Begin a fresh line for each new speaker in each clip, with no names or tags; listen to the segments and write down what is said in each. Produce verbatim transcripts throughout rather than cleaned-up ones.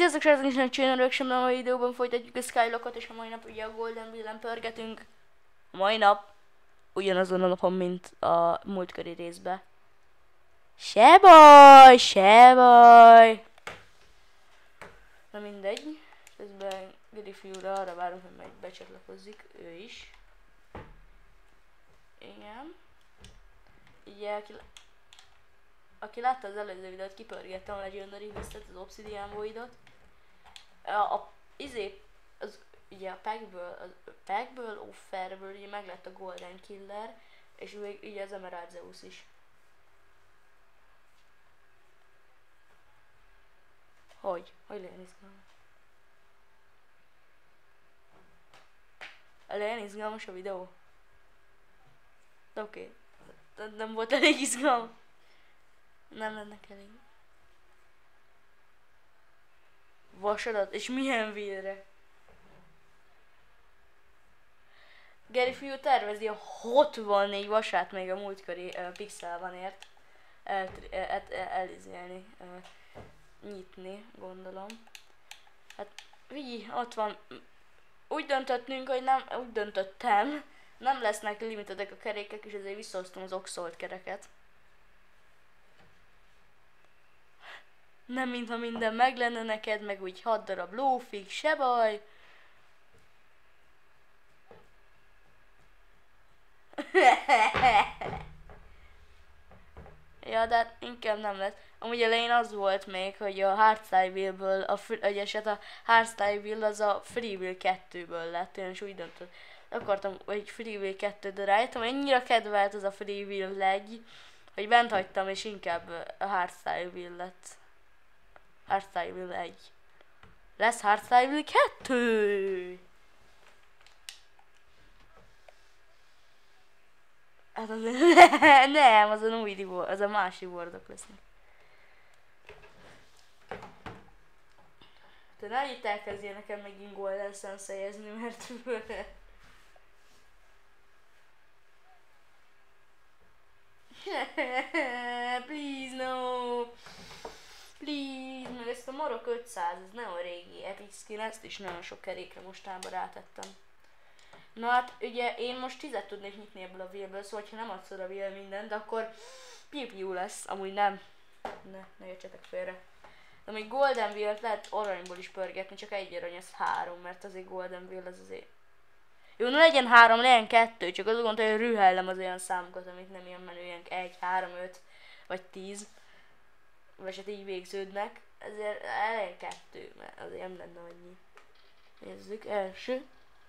Sziasztok srácok, és csinálok sem a mai videóban folytatjuk a Skylockot, és a mai nap ugye a Golden Wheel-en pörgetünk. A mai nap ugyanazon a napon, mint a múltkori részben. Se baj, se baj. Na mindegy. Közben Griffy-ra arra várunk, hogy majd becsatlakozzik, ő is. Igen. Ugye, aki, aki látta az előző videót, kipörgettem a Legendary Beast-et, az Obsidian Voidot. A, a izé, az, ugye a packből, a packből, offerből ugye meg lett a Golden Killer, és ugye az Emerald Zeus is. Hogy? Hogy legyen izgalmas? Legyen izgalmas a videó? De oké. Okay. Nem volt elég izgalmas. Nem lennek elég. Vasadat? És milyen vélre? Griffy tervezi a hatvannégy vasát még a múltkori uh, pixelban ért el, el, el, elizélni, uh, nyitni, gondolom. Hát, így, ott van. Úgy döntöttünk, hogy nem, úgy döntöttem, nem lesznek limitedek a kerékek, és ezért visszahoztam az oxolt kereket. Nem mintha minden meg lenne neked, meg úgy hat darab lófig, se baj. Ja, de hát inkább nem lesz. Amúgy elején az volt még, hogy a Hardstyle Wheel-ből, a, egy eset a Hardstyle Wheel az a Free Wheel kettőből lett, én is úgy döntött. Akartam egy Free Wheel kettő, de rájöttem, annyira kedvelt az a Free Wheel egy, hogy bent hagytam, és inkább a Hardstyle Wheel lett. Hardstyle Wheel egy. Lesz Hardstyle Wheel kettő! Hát az nem, az a új reward, az a más rewardok lesznek. Te ne itt elkezdjél nekem megint Golden Sensei-ezni, mert... Please no! Please, meg ezt a Marok ötszáz, ez nagyon régi epic skin, ezt is nagyon sok kerékre mostában rátettem. Na hát ugye én most tízet tudnék nyitni ebből a wheelből, szóval ha nem adszod a wheel mindent, de akkor piu-piu lesz, amúgy nem. Ne, ne értsetek félre. De amúgy Golden Wheel-t lehet aranyból is pörgetni, csak egy arany, ez három, mert azért Golden Wheel az azért... Jó, ne legyen három, legyen kettő, csak azt gondolom, hogy rühellem az olyan számokat, amit nem ilyen menő, ilyen egy, három, öt vagy tíz. Vagy hát így végződnek, ezért legyen kettő, mert azért nem lenne annyi. Nézzük, első.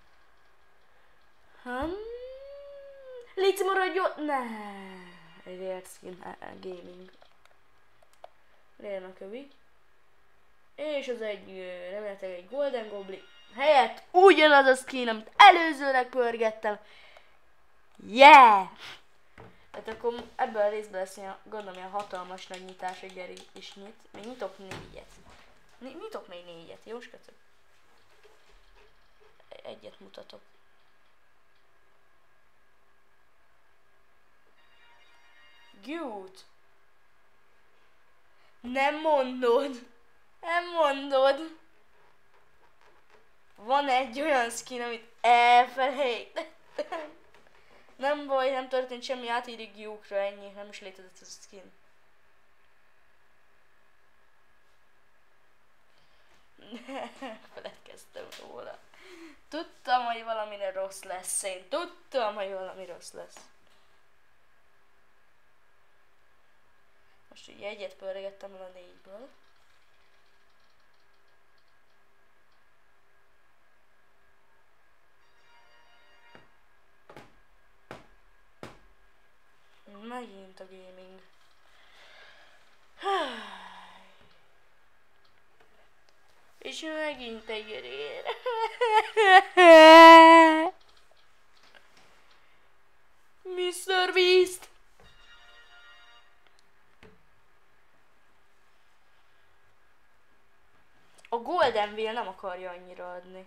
Hmm. Légy maradjon! Ne! Egy rare skin, gaming. Legyen a kövi. És az egy, remélhetőleg egy Golden Goblin helyett ugyanaz a skin, amit előzőleg pörgettem. Yeah! Tehát akkor ebből a részben lesz ilyen, gondolom, ilyen hatalmas nagy nyitás, hogy Geri is nyit. Még nyitok négyet. Nyitok még négyet, jó skacok? Egyet mutatok. Good. Nem mondod. Nem mondod. Van egy olyan skin, amit elfelejtettem. Nem baj, nem történt semmi, átírjuk Gyúkra, ennyi, nem is létezett ez a skin. Feledkeztem róla. Tudtam, hogy valamire rossz lesz, én tudtam, hogy valami rossz lesz. Most ugye egyet pörgettem el a négyből. Megint a gaming. És megint egy ér. miszter Beast! A Golden Wheel nem akarja annyira adni.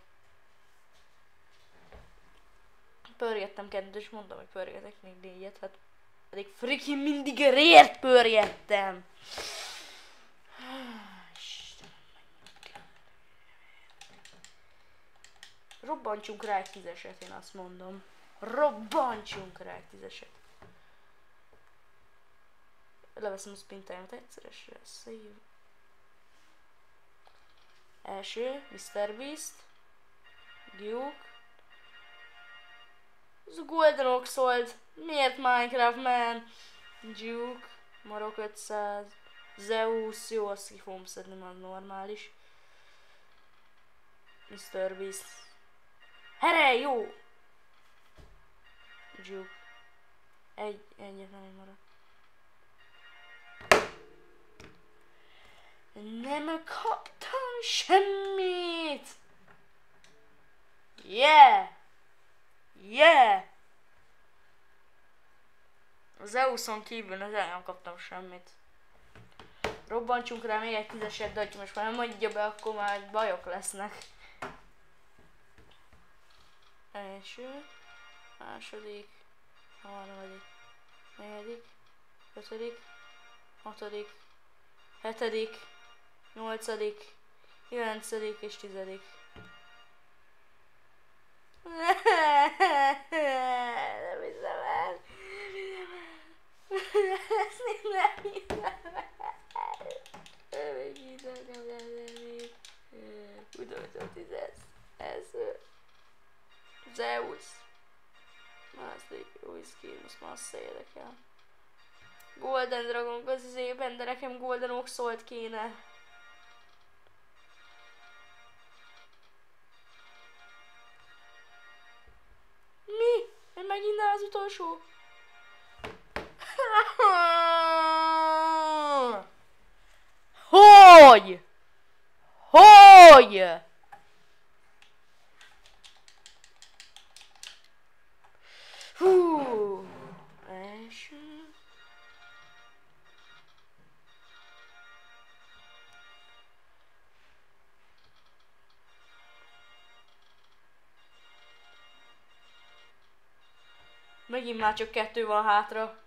Pörgettem kettőt, és mondom, hogy pörgetek még négyet, hát pedig freaking mindig a rért pörgettem. robbantsunk rá egy tízeset, én azt mondom. Robbantsunk rá egy tízeset. Leveszem a spin time-ot egyszeresre, save. Első, miszter Beast. Duke. Ez a Golden Oxold. Miért Minecraft, man? Duke. Marok ötszáz. Zeus. Jó, azt ki fogom szedni, már normális. miszter Beast. Here, jó! Duke. Egy, egyetlen egy marad. Nem kaptam semmit! Yeah! Yeah! Az Zeuson kívül nem kaptam semmit. Robbantsunk rá még egy tízeset, de hogy most már nem adja be, akkor már bajok lesznek. Első, második, harmadik, negyedik, ötödik, hatodik, hetedik, nyolcadik, kilencedik és tizedik. Nem hiszem el. Ezt nem hiszem el. Nem hiszem el. Tudom, tízes. Ez. Zeus. Második új skin, most már azt érdekel. Golden Dragon közében, de nekem Golden Oxolt kéne. Mi? Én megint az utolsó? Hogy? Hogy? Hú. Első. Megint már csak kettő van hátra.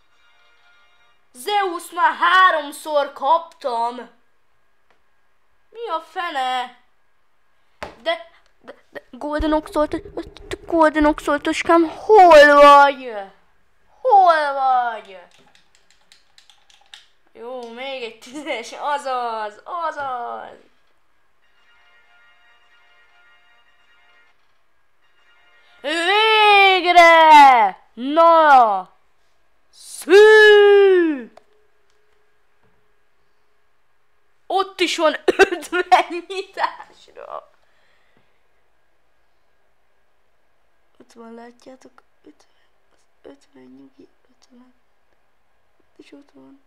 Zeus már háromszor kaptam. Mi a fene? De, de, de Golden Oxolt, Golden Oxoltoskám, hol vagy? Hol vagy? Jó, még egy tízes, azaz, azaz. Végre! Na! Szű! Ott is van ötven nyitásra. Ott van, látjátok? ötven, az ötven nyugi, ötven. Ott is ott van.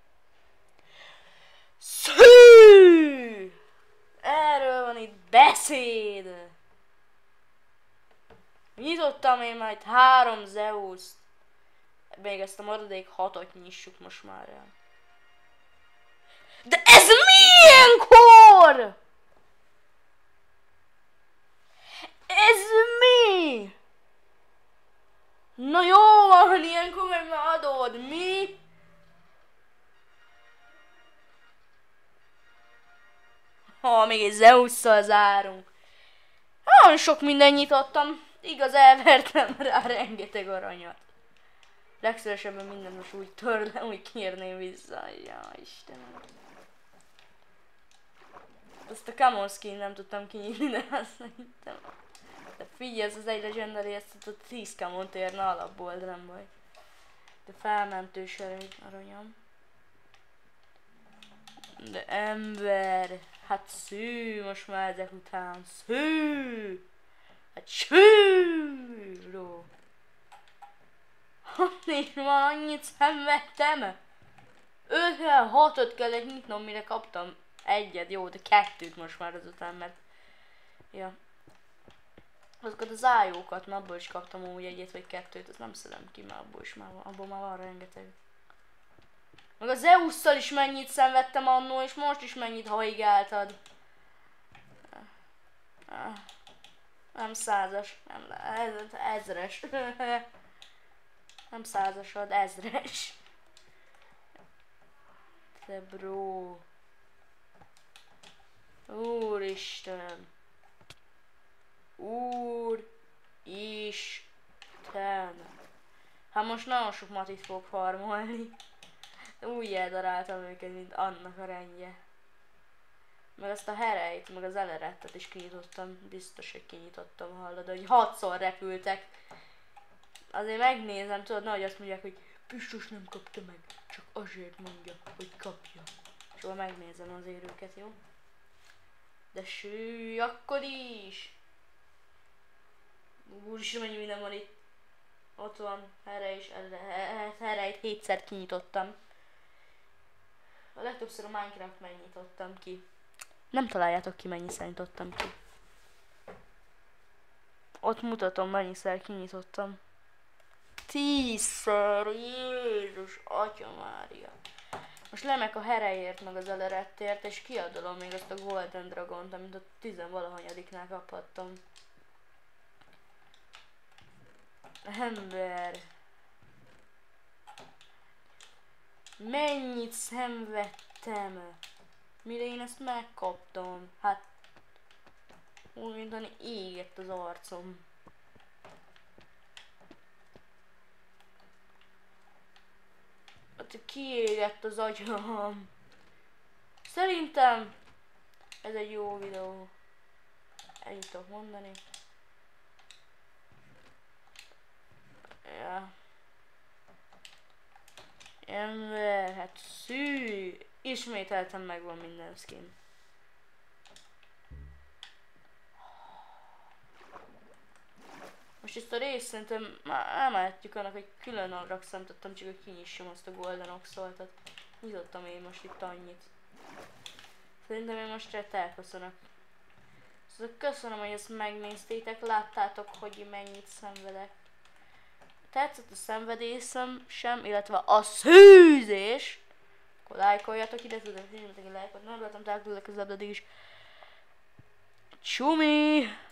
Szű! Erről van itt beszéd. Nyitottam én majd három Zeus-t. Még ezt a maradék hatot nyissuk most már el. De ez milyenkor? Ez mi? Na jó van, ilyenkor meg már adod. Mi? Ha, még egy Zeus-szal zárunk. Nagyon sok minden nyitottam. Igaz, elvertem rá rengeteg aranyat. Legszívesebben minden most úgy törlem, úgy kérném vissza. Ja, Istenem. Azt a Common Skin nem tudtam kinyitni, de azt hittem. De figyelj, ez az egy legendary, ezt a tíz Common-t érne alapból, de nem baj. De felmentős aranyam. De ember, hát szű, most már ezek után, szű! Hát sűrű! Nincs van, annyit szenvedtem! ötvenhatot kellett nyitnom, mire kaptam egyet, jó, de kettőt most már azután, mert... Ja. Azokat az ájókat, mert abból is kaptam úgy egyet vagy kettőt, azt nem szedem ki, mert abból is már van, abból már van rengeteg. Meg a Zeus-szal is mennyit szenvedtem annól, és most is mennyit haigáltad. Nem százas, nem, ez, ezres. Nem százasod, ezres. Te bro. Úristen. Úr Isten. Hát most nagyon sok matit fog farmolni. Úgy eldaráltam őket, mint annak a rendje. Meg azt a herejt, meg az elerettet is kinyitottam. Biztos, hogy kinyitottam, hallod, hogy hatszor repültek. Azért megnézem, tudod, nehogy azt mondják, hogy Pistus nem kapta meg, csak azért mondja, hogy kapja. És akkor megnézem azért őket, jó? De sű, akkor is! Úristen, mennyi minden van itt. Ott van, erre is, erre hétszer kinyitottam. A legtöbbször a Minecraft megnyitottam ki. Nem találjátok ki, mennyiszer nyitottam ki. Ott mutatom, mennyiszer kinyitottam. Tízszer, Jézus, Atya Mária. Most lemek a herejért, meg az elerettért, és kiadolom még azt a Golden Dragont, amit a tizenvalahanyadiknál kaphattam. Ember. Mennyit szenvedtem. Mire én ezt megkaptam? Hát úgy, mint égett az arcom. Hát kiégett az agyam. Szerintem ez egy jó videó. Ennyit tudok mondani. Ja. Ember, hát szű. Ismételtem, megvan minden skin. Most ezt a részt szerintem már elmehetjük annak, hogy külön arra számítottam, csak hogy kinyissam azt a Golden Oxaltot. Nyitottam én most itt annyit. Szerintem én most rá elköszönök. Szóval köszönöm, hogy ezt megnéztétek, láttátok, hogy mennyit szenvedek. Tetszett a szenvedészem sem, illetve a szűzés. Akkor lájkoljatok ide, tudod, hogy lájkot nem láttam, tehát legközelebb is. Csumi!